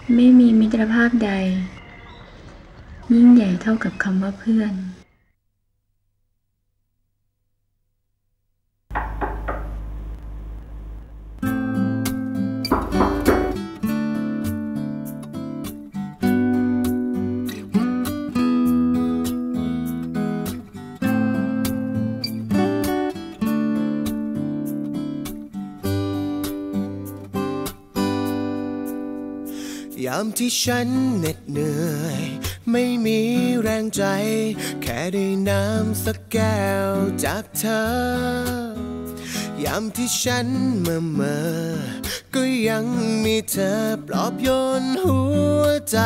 ไม่มีมิตรภาพใดยิ่งใหญ่เท่ากับคำว่าเพื่อนยามที่ฉันเหน็ดเหนื่อยไม่มีแรงใจแค่ได้น้ำสักแก้วจากเธอยามที่ฉันเมื่อก็ยังมีเธอปลอบโยนหัวใจ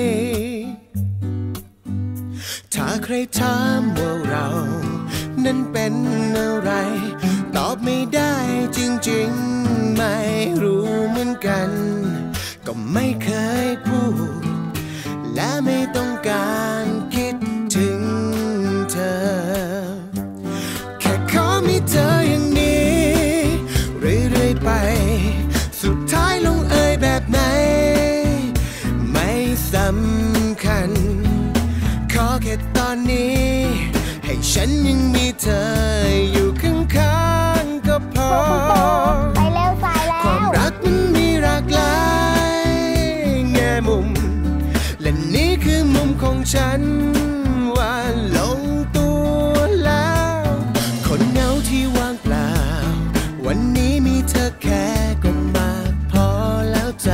ถ้าใครถามว่าเรานั้นเป็นอะไรตอบไม่ได้จริงๆไม่รู้เหมือนกันก็ไม่เคยพูดและไม่ต้องการคิดถึงเธอแค่ขอมีเธออย่างนี้เรื่อยๆไปสุดท้ายลงเอยแบบไหนไม่สำคัญขอแค่ตอนนี้ให้ฉันยังมีเธออยู่ข้างๆก็พอไปเร็วสายแล้วความรักมันมีหลากหลายแง่มุมและนี่คือมุมของฉันว่าลงตัวแล้วคนเหงาที่ว่างเปล่าวันนี้มีเธอแค่ก็มากพอแล้วใจ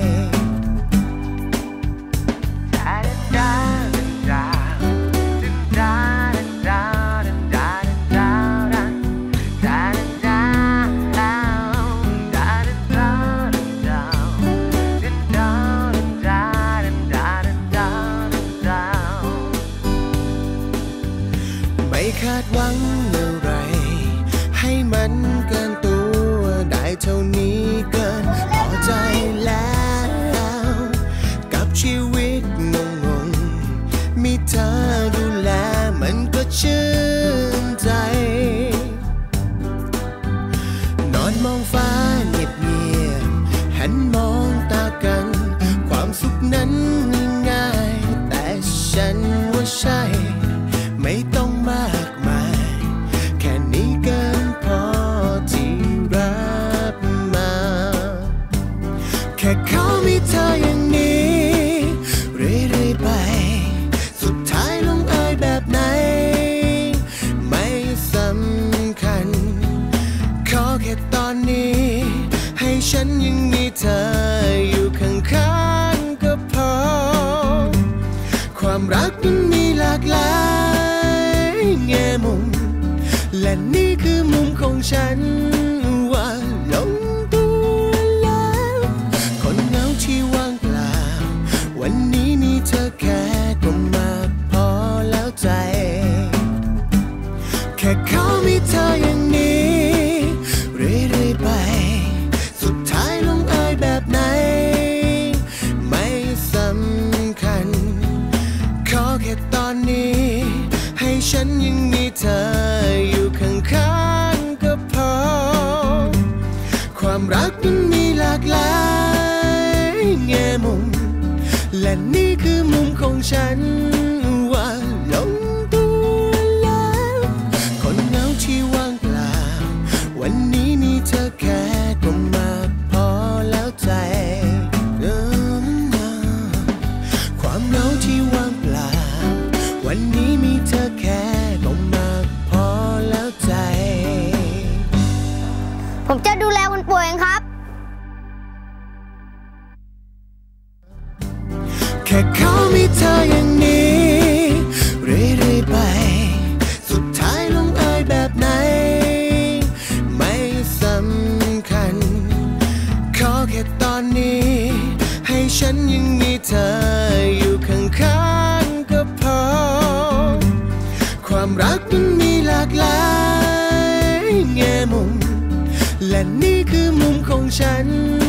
คาดหวังอะไรให้มันเกินตัวได้เท่านี้เกินพอใจแล้วกับชีวิตงงๆมีเธอดูแลมันก็ชื่นใจนอนมองฟ้าเงียบๆหันมองตากันความสุขนั้นง่ายๆแต่ฉันว่าใช่ไม่ต้องมากมายแค่นี้เกินพอที่รับมาแค่เขามีเธออย่างนี้เรื่อยๆไปสุดท้ายลงเอยแบบไหนไม่สำคัญขอแค่ตอนนี้ให้ฉันยังมีเธออยู่ข้างๆก็พอความรักมันมีหลากหลายแง่มุมและนี่คือมุมของฉันว่าลงตัวแล้วคนเหงาที่ว่างเปล่าวันนี้มีเธอแค่ก็มากพอแล้วใจแค่เขามีเธออย่างนี้เรื่อยๆไปสุดท้ายลงเอยแบบไหนไม่สำคัญขอแค่ตอนนี้ให้ฉันยังมีเธออยู่ข้างๆก็พอความรักมันมีหลากหลายแง่มุมและนี่คือมุมของฉันว่าลงตัวแล้วคนเหงาที่ว่างเปล่าวันนี้มีเธอแค่ก็มากพอแล้วใจความเหงาที่ว่างเปล่าวันนี้มีเธอแค่ก็มากพอแล้วใจผมจะดูแลคนป่วยเองครับแค่เขามีเธออย่างนี้เรื่อยๆไปสุดท้ายลงเอยแบบไหนไม่สำคัญขอแค่ตอนนี้ให้ฉันยังมีเธออยู่ข้างๆก็พอความรักมันมีหลากหลายแง่มุมและนี่คือมุมของฉัน